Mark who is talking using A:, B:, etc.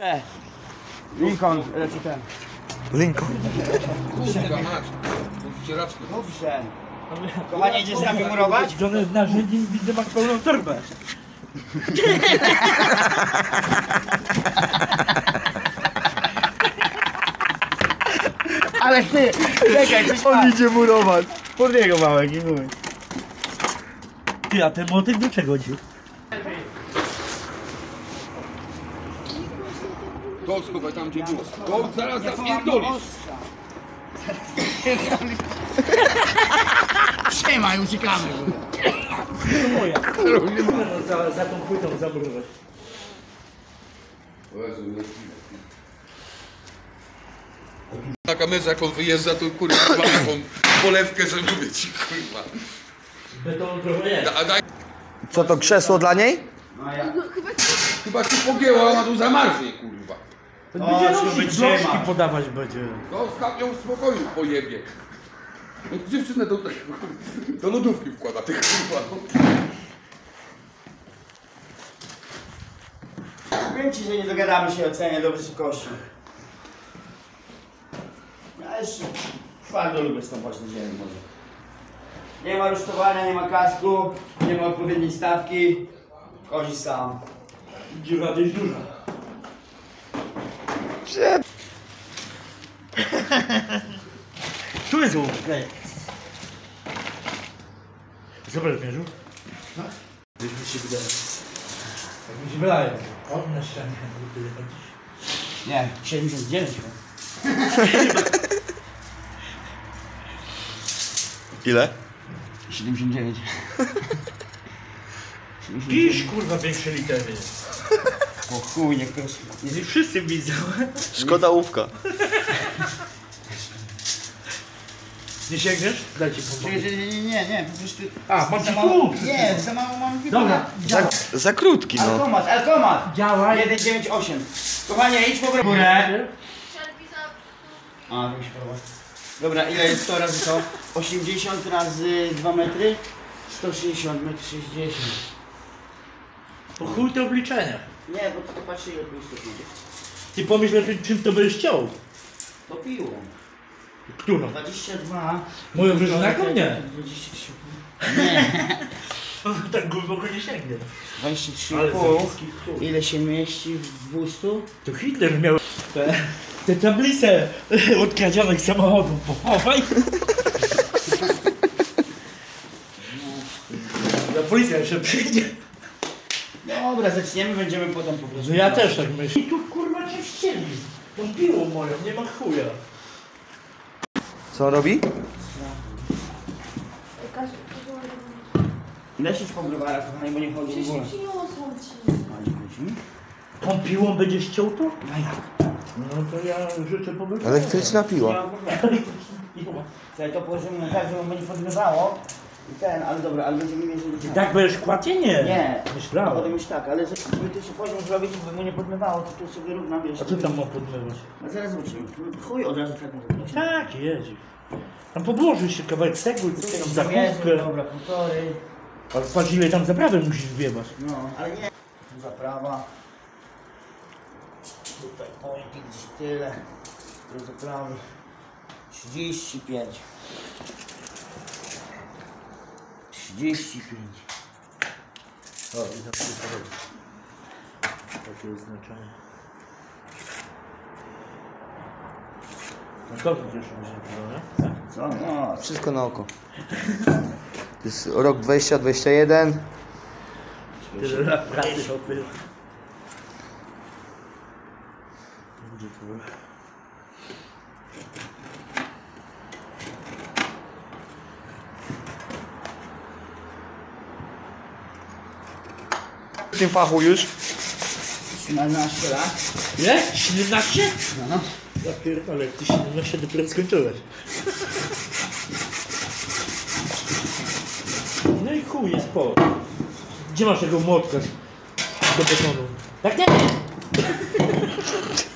A: Lincoln, leci ten.
B: Lincoln.
A: Dobrze. Kochanie, idziesz tam murować?
C: Żonę z narzędzi widzę, masz pełną torbę.
A: Ale ty, czekaj, coś
B: On idzie murować.
A: pod niego małek i mój.
C: Ty, a ten młotek do czego ci?
D: To schowaj tam gdzie było. To zaraz zapierdolisz.
A: Siema, uciekamy.
C: Moja. Za tą płytą zamurować.
D: Na kamerze jak on wyjeżdża, to kurwa ma taką polewkę, że mówię ci kurwa.
C: Beton trochę jest.
B: Co to, krzesło dla niej?
A: No ja.
D: Chyba się pogięła, ona tu zamarznie kurwa.
C: To będzie
A: O,
C: nosić,
A: wytrzyma.
C: bloczki podawać będzie.
D: To ostatnią w spokoju pojebie. Dziewczynę do lodówki wkłada tych kurwa.
A: Wiem ci, że nie dogadamy się o cenie do wysokości. Ja jeszcze twardo lubię stąpać na ziemi może. Nie ma rusztowania, nie ma kasku, nie ma odpowiedniej stawki. Chodzi sam.
C: Dziura dość duża. Tu jest łuk, daj. Zobacz, mierzu.
A: No.
C: Gdzieś mi się wydaje. Tak mi się wydaje. On na ścianie tyle chodzisz.
A: Nie, 79.
B: Ile?
A: 79.
C: Pisz kurwa większe litery.
A: O chuj, nie proszę.
C: Nie wszyscy widzą.
B: Szkoda łówka.
C: Nie sięgniesz? Dajcie pomogę.
A: Nie, po prostu...
C: A, masz
A: za mało.
C: krótki.
A: Nie, za mało mam
C: Dobra,
B: Za krótki, no.
A: Alkomat!
C: działaj.
A: 198. Kochanie, idź po górę. A, to mi się podoba. Dobra, ile jest 100 razy to? 80 razy 2 metry? 160, metr 60.
C: Po chuj te obliczenia.
A: Nie, bo ty to patrzy ile tu jest będzie.
C: Ty pomyśl o tym, czym to będziesz chciał.
A: To piło.
C: Którą?
A: 22.
C: Moją wyżynaką? Nie.
A: 23. Nie.
C: Tak głęboko nie sięgnie.
A: 23,5. Ile się mieści w 200?
C: To Hitler miał te tablice od kradzionych samochodów. Pochowaj. No, policja jeszcze przyjdzie.
A: Dobra, zaczniemy, będziemy potem po prostu.
C: No ja też tak myślę. I tu kurwa cię ścieli. Tą piłą moją, nie ma chuja.
B: Co robi?
A: Lecieć po browarach, kochani, bo nie chodzi w ogóle.
C: Tą piłą będziesz chciał to?
A: A jak?
C: No to ja życzę pobytu.
B: Elektryczna piła.
A: Słuchaj, to położymy na tak, żeby mu nie podmywało. I ten, ale dobra, ale będziemy mierzyli.
C: Tak będziesz kładzie? Nie.
A: Nie.
C: Myślałem.
A: Potem już tak, ale żeby tu się poziom zrobić, żeby mu nie podmywało, to tu sobie równa wiesz.
C: A co tam ma podmywać?
A: A zaraz zobaczymy. Chuj, od razu tak może być.
C: Tak, jedzi. Tam podłoży się kawałek cegły, coś tam za
A: Zamierzmy,
C: chustkę.
A: dobra, półtorej.
C: Ale patrz ile tam zaprawy musisz wjebać.
A: No, ale nie. Zaprawa. Tutaj pointing gdzieś tyle. Do zaprawy. 35. 35.
C: O, i tam się podoba. Takie jest znaczenie. No to gdzieś będzie było, nie? Tak.
A: Co? No,
B: Wszystko na oko. To jest rok 2021.
C: Tyle lat pracy szopy. Gdzie to było?
B: W tym fachu już.
A: 17 lat.
C: Ile? 17?
A: No.
C: Ja pierdolę, ty 17 dopiero skończyłeś. No i chuj, jest po. Gdzie masz tego młotka do betonu? Tak nie!